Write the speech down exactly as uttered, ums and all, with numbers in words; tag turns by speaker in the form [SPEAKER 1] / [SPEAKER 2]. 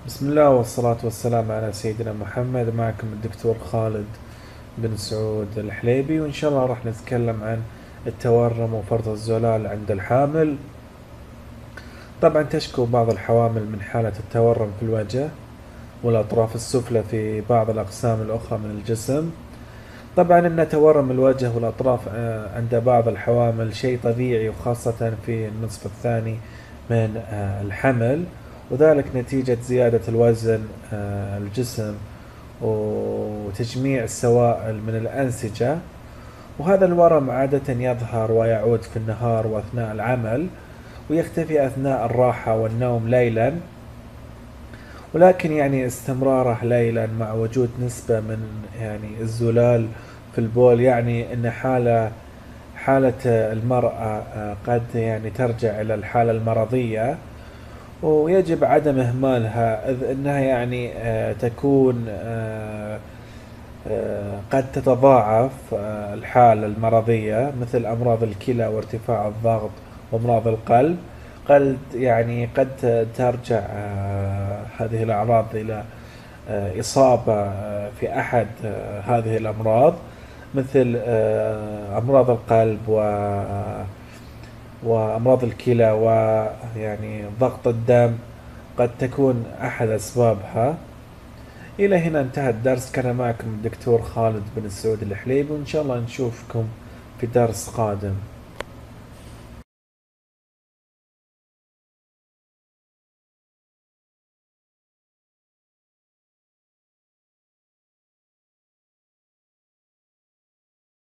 [SPEAKER 1] بسم الله والصلاة والسلام على سيدنا محمد. معكم الدكتور خالد بن سعود الحليبي، وإن شاء الله راح نتكلم عن التورم وفرط الزلال عند الحامل. طبعا تشكو بعض الحوامل من حالة التورم في الوجه والأطراف السفلى في بعض الأقسام الأخرى من الجسم. طبعا أن تورم الوجه والأطراف آه، عند بعض الحوامل شيء طبيعي، وخاصة في النصف الثاني من آه، الحمل، وذلك نتيجة زيادة الوزن آه، الجسم وتجميع السوائل من الأنسجة. وهذا الورم عادة يظهر ويعود في النهار وأثناء العمل، ويختفي أثناء الراحة والنوم ليلا، ولكن يعني استمراره ليلا مع وجود نسبة من يعني الزلال في البول، يعني أن حالة حالة المرأة آه، قد يعني ترجع إلى الحالة المرضية، ويجب عدم إهمالها، إذ أنها يعني آه، تكون آه، آه، قد تتضاعف آه، الحالة المرضية، مثل أمراض الكلى وارتفاع الضغط وأمراض القلب. قد يعني قد ترجع آه، هذه الأعراض إلى آه، إصابة آه، في أحد آه، هذه الأمراض، مثل آه، أمراض القلب و وأمراض الكلى، ويعني ضغط الدم قد تكون أحد أسبابها. إلى هنا انتهى الدرس. كان معكم الدكتور خالد بن سعود الحليبي، وإن شاء الله نشوفكم في درس قادم.